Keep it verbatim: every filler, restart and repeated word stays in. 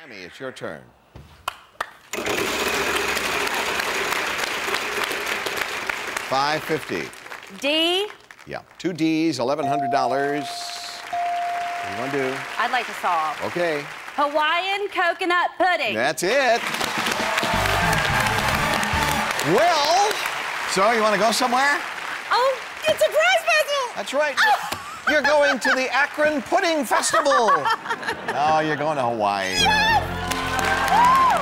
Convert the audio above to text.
Tami, it's your turn. five fifty. D. Yeah, two D's, eleven hundred dollars. What do you want to do? I'd like to solve. Okay. Hawaiian coconut pudding. That's it. Well, so you want to go somewhere? Oh, it's a prize puzzle. That's right. You're going to the Akron Pudding Festival. No, you're going to Hawaii. Yes!